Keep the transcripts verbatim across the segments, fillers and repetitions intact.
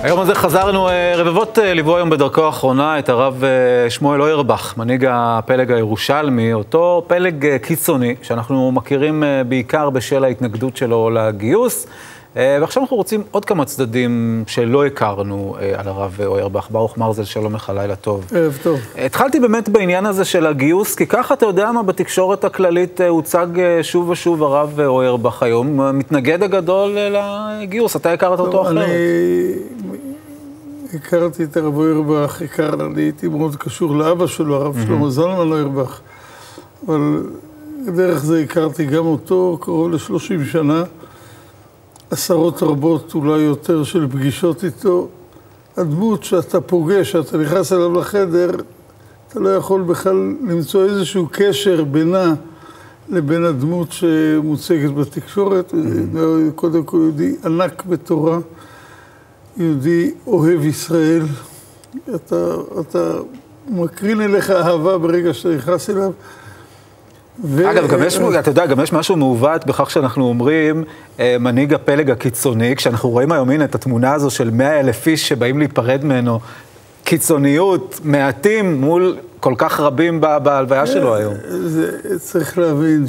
היום הזה חזרנו, רבבות ליוו היום בדרכו האחרונה את הרב שמואל אוירבך, מנהיג הפלג הירושלמי, אותו פלג קיצוני שאנחנו מכירים בעיקר בשל ההתנגדות שלו לגיוס. ועכשיו אנחנו רוצים עוד כמה צדדים שלא הכרנו על הרב אוירבך. ברוך מרזל, שלום לך, לילה טוב. ערב טוב. התחלתי באמת בעניין הזה של הגיוס, כי ככה אתה יודע מה בתקשורת הכללית הוצג שוב ושוב הרב אוירבך היום, המתנגד הגדול לגיוס. אתה הכרת אותו אחרת? אני הכרתי את הרב אוירבך, אני הייתי מאוד קשור לאבא שלו, הרב שלמה זלמן אוירבך, אבל דרך זה הכרתי גם אותו קרוב ל-שלושים שנה. עשרות רבות, אולי יותר, של פגישות איתו. הדמות שאתה פוגש, שאתה נכנס אליו לחדר, אתה לא יכול בכלל למצוא איזשהו קשר בינה לבין הדמות שמוצגת בתקשורת. קודם כל יהודי ענק בתורה, יהודי אוהב ישראל. אתה, אתה מקרין אליך אהבה ברגע שאתה נכנס אליו. ו... אגב, גם יש, אתה יודע, גם יש משהו מעוות בכך שאנחנו אומרים מנהיג הפלג הקיצוני, כשאנחנו רואים היום, הנה, את התמונה הזו של מאה אלף איש שבאים להיפרד ממנו, קיצוניות, מעטים מול כל כך רבים בהלוויה שלו היום. זה, צריך להבין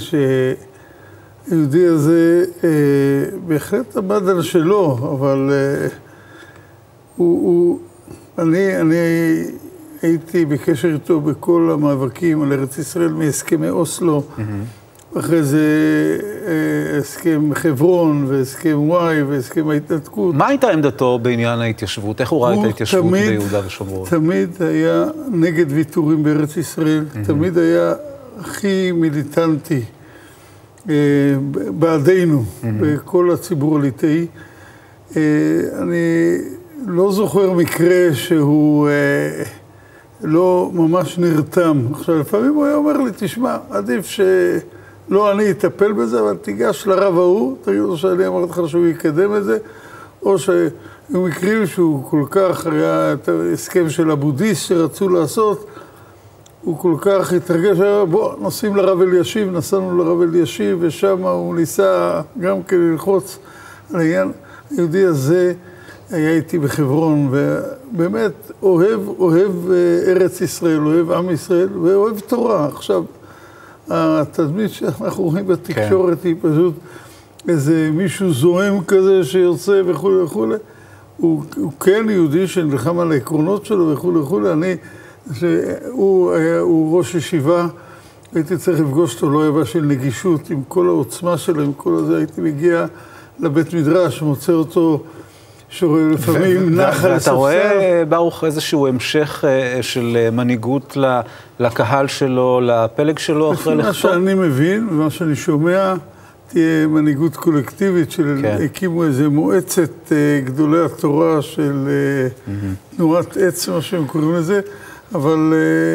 שהיהודי הזה אה, בהחלט עמד על שלו, אבל אה, הוא, הוא, אני, אני הייתי בקשר איתו בכל המאבקים על ארץ ישראל מהסכמי אוסלו, mm-hmm. אחרי זה אה, הסכם חברון והסכם וואי והסכם ההתנתקות. מה הייתה עמדתו בעניין ההתיישבות? איך הוא ראה את ההתיישבות תמיד, ביהודה ושומרון? תמיד היה נגד ויתורים בארץ ישראל, mm-hmm. תמיד היה הכי מיליטנטי אה, בעדינו, mm-hmm. בכל הציבור הליטאי. אה, אני לא זוכר מקרה שהוא... אה, לא ממש נרתם. עכשיו, לפעמים הוא היה אומר לי, תשמע, עדיף שלא אני אטפל בזה, אבל תיגש לרב ההוא, תגיד לו שאני אמרתי לך שהוא יקדם את זה, או שהוא מקרים שהוא כל כך, היה את ההסכם של הבודיסט שרצו לעשות, הוא כל כך התרגש, בוא, נוסעים לרב אלישיב, נסענו לרב אלישיב, ושם הוא ניסה גם כן ללחוץ על העניין. היהודי הזה היה איתי בחברון, ובאמת אוהב, אוהב ארץ ישראל, אוהב עם ישראל, ואוהב תורה. עכשיו, התדמית שאנחנו רואים בתקשורת כן. היא פשוט איזה מישהו זוהם כזה שיוצא וכו' וכו'. הוא, הוא כן יהודי שנלחם על העקרונות שלו וכו' וכו'. אני, שהוא היה, הוא ראש ישיבה, הייתי צריך לפגוש אותו, לא היה של נגישות, עם כל העוצמה שלו, עם כל הזה, הייתי מגיע לבית מדרש, מוצא אותו, שלפעמים נחל לספסל. ואתה רואה, ברוך, איזשהו המשך של מנהיגות לקהל שלו, לפלג שלו אחרי לכתוב? מה שאני מבין, ומה שאני שומע, תהיה מנהיגות קולקטיבית של הקימו איזו מועצת גדולי התורה של תנועת עץ, מה שהם קוראים לזה, אבל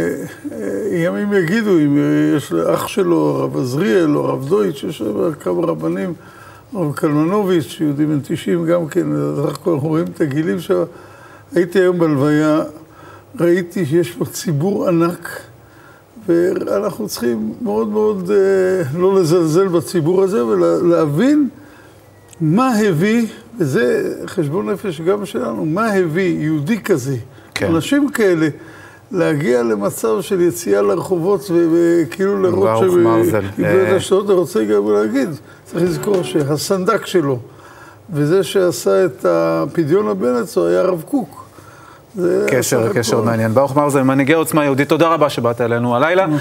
ימים יגידו, אם יש לאח שלו, הרב עזריאל או הרב דויטש, יש כמה רבנים, הרב קלמנוביץ', יהודי בן תשעים גם כן, אנחנו רואים את הגילים שם. הייתי היום בלוויה, ראיתי שיש פה ציבור ענק, ואנחנו צריכים מאוד מאוד אה, לא לזלזל בציבור הזה, ולהבין מה הביא, וזה חשבון נפש גם שלנו, מה הביא יהודי כזה, כן. אנשים כאלה, להגיע למצב של יציאה לרחובות וכאילו לראות שבגלל השעות אני רוצה גם להגיד, צריך לזכור שהסנדק שלו וזה שעשה את הפדיון הבנץ הוא היה הרב קוק. קשר, קשר מעניין. ברוך מרזל, מנהיגי עוצמה יהודית, תודה רבה שבאת אלינו הלילה.